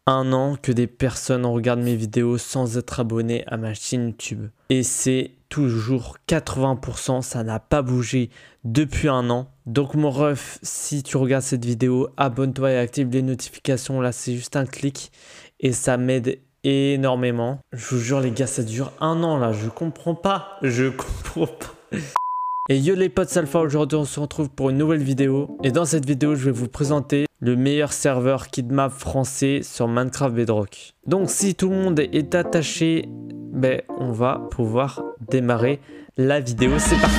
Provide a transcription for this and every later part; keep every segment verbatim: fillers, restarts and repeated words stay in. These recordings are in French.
un an que des personnes regardent mes vidéos sans être abonnées à ma chaîne YouTube. Et c'est toujours quatre-vingts pour cent, ça n'a pas bougé depuis un an. Donc mon ref, si tu regardes cette vidéo, abonne-toi et active les notifications. Là, c'est juste un clic et ça m'aide énormément. Je vous jure les gars, ça dure un an là, je comprends pas, je comprends pas. Et yo les potes, c'est Alpha, aujourd'hui on se retrouve pour une nouvelle vidéo. Et dans cette vidéo, je vais vous présenter le meilleur serveur kidmap français sur Minecraft Bedrock. Donc si tout le monde est attaché, ben, on va pouvoir démarrer la vidéo, c'est parti.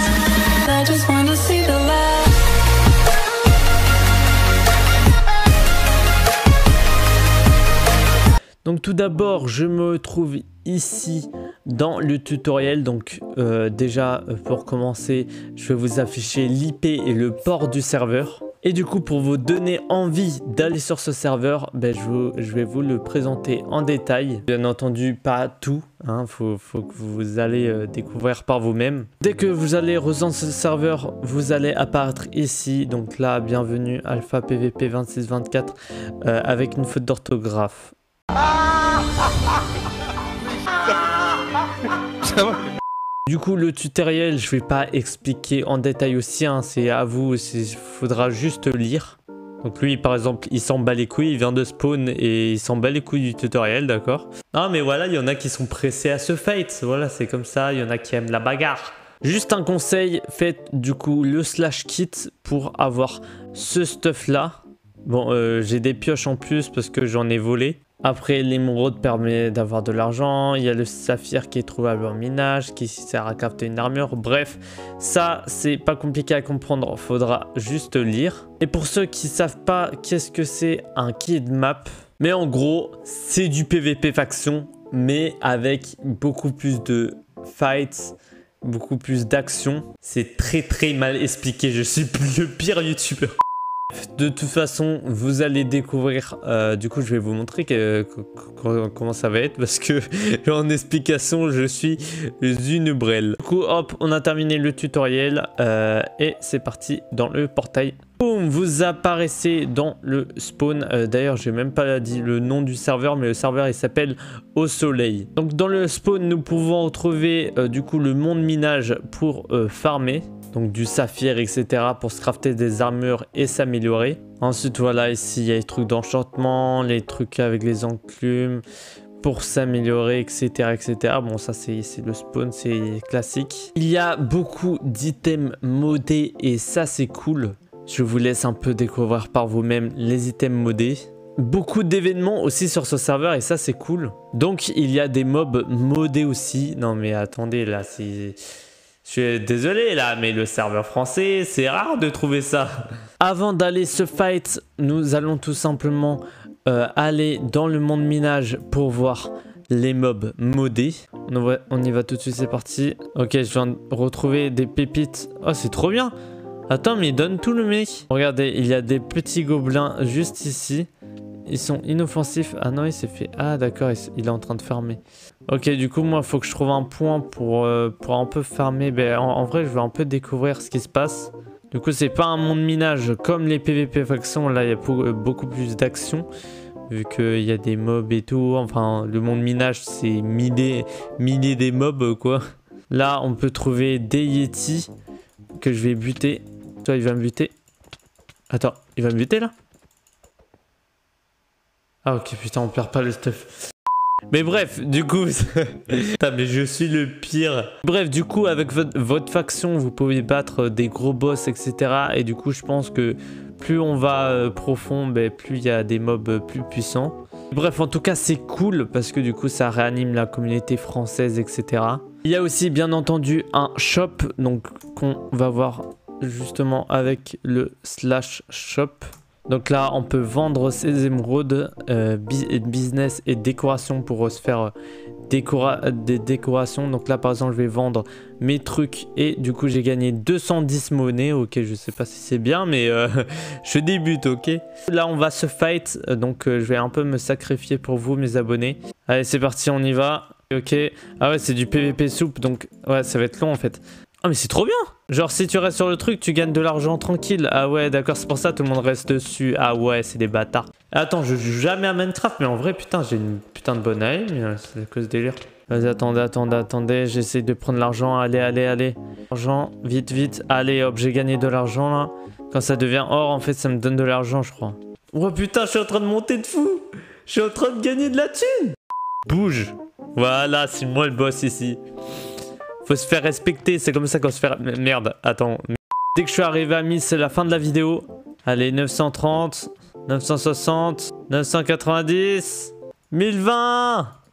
Donc tout d'abord, je me trouve ici dans le tutoriel. Donc euh, déjà pour commencer, je vais vous afficher l'I P et le port du serveur. Et du coup, pour vous donner envie d'aller sur ce serveur, ben, je, vous, je vais vous le présenter en détail. Bien entendu, pas tout, hein, faut, faut que vous allez euh, découvrir par vous-même. Dès que vous allez rejoindre ce serveur, vous allez apparaître ici. Donc là, bienvenue Alpha P V P vingt-six vingt-quatre euh, avec une faute d'orthographe. Du coup, le tutoriel, je vais pas expliquer en détail aussi, hein, c'est à vous, il faudra juste lire. Donc lui, par exemple, il s'en bat les couilles, il vient de spawn et il s'en bat les couilles du tutoriel, d'accord? Ah, mais voilà, il y en a qui sont pressés à se fight, voilà, c'est comme ça, il y en a qui aiment la bagarre. Juste un conseil, faites du coup le slash kit pour avoir ce stuff là. Bon, euh, j'ai des pioches en plus parce que j'en ai volé. Après, l'émeraude permet d'avoir de l'argent. Il y a le saphir qui est trouvable en minage, qui sert à capter une armure. Bref, ça, c'est pas compliqué à comprendre. Faudra juste lire. Et pour ceux qui savent pas qu'est-ce que c'est un kidmap, mais en gros, c'est du P V P faction, mais avec beaucoup plus de fights, beaucoup plus d'action. C'est très très mal expliqué. Je suis le pire youtubeur. De toute façon, vous allez découvrir, euh, du coup je vais vous montrer que, que, que, comment ça va être parce que en explication je suis une brêle. Du coup hop, on a terminé le tutoriel euh, et c'est parti dans le portail. Boum, vous apparaissez dans le spawn. Euh, D'ailleurs, j'ai même pas dit le nom du serveur, mais le serveur il s'appelle Au Soleil. Donc dans le spawn, nous pouvons retrouver euh, du coup le monde minage pour euh, farmer. Donc du saphir, et cetera pour se crafter des armures et s'améliorer. Ensuite, voilà, ici, il y a les trucs d'enchantement, les trucs avec les enclumes pour s'améliorer, et cetera, et cetera. Bon, ça, c'est le spawn, c'est classique. Il y a beaucoup d'items modés et ça, c'est cool. Je vous laisse un peu découvrir par vous-même les items modés. Beaucoup d'événements aussi sur ce serveur et ça, c'est cool. Donc, il y a des mobs modés aussi. Non, mais attendez, là, c'est... Je suis désolé là, mais le serveur français, c'est rare de trouver ça. Avant d'aller se fight, nous allons tout simplement euh, aller dans le monde minage pour voir les mobs modés. On, va, on y va tout de suite, c'est parti. Ok, je viens de retrouver des pépites. Oh, c'est trop bien. Attends, mais il donne tout le mec. Regardez, il y a des petits gobelins juste ici. Ils sont inoffensifs. Ah non, il s'est fait... Ah d'accord, il est en train de farmer. Ok, du coup, moi, il faut que je trouve un point pour, euh, pour un peu farmer. Ben, en, en vrai, je vais un peu découvrir ce qui se passe. Du coup, c'est pas un monde minage comme les P V P factions. Là, il y a beaucoup plus d'action. Vu qu'il y a des mobs et tout. Enfin, le monde minage, c'est milliers, milliers des mobs, quoi. Là, on peut trouver des Yeti que je vais buter. Toi, il va me buter. Attends, il va me buter, là? Ah ok, putain, on perd pas le stuff. Mais bref, du coup... Putain, mais je suis le pire. Bref, du coup, avec votre, votre faction, vous pouvez battre des gros boss, et cetera. Et du coup, je pense que plus on va euh, profond, ben, plus il y a des mobs plus puissants. Bref, en tout cas, c'est cool parce que du coup, ça réanime la communauté française, et cetera. Il y a aussi, bien entendu, un shop, donc qu'on va voir justement avec le slash shop. Donc là, on peut vendre ses émeraudes, euh, business et décoration pour se faire décora des décorations. Donc là, par exemple, je vais vendre mes trucs et du coup, j'ai gagné deux cent dix monnaies. Ok, je sais pas si c'est bien, mais euh, je débute, ok. Là, on va se fight. Donc, euh, je vais un peu me sacrifier pour vous, mes abonnés. Allez, c'est parti, on y va. Ok. Ah ouais, c'est du P V P soupe, donc ouais, ça va être long en fait. Ah mais c'est trop bien. Genre si tu restes sur le truc, tu gagnes de l'argent tranquille. Ah ouais, d'accord, c'est pour ça tout le monde reste dessus. Ah ouais, c'est des bâtards. Attends, je joue jamais à Minecraft, mais en vrai, putain, j'ai une putain de bonne aim. C'est à cause de délire. Vas-y, attendez, attendez, attendez. J'essaie de prendre l'argent. Allez, allez, allez. Argent, vite, vite. Allez, hop, j'ai gagné de l'argent là. Quand ça devient or, en fait, ça me donne de l'argent, je crois. Oh putain, je suis en train de monter de fou. Je suis en train de gagner de la thune. Bouge. Voilà, c'est moi le boss ici. Faut se faire respecter, c'est comme ça qu'on se fait... Merde, attends. Dès que je suis arrivé à mille, c'est la fin de la vidéo. Allez, neuf cent trente, neuf cent soixante, neuf cent quatre-vingt-dix, mille vingt.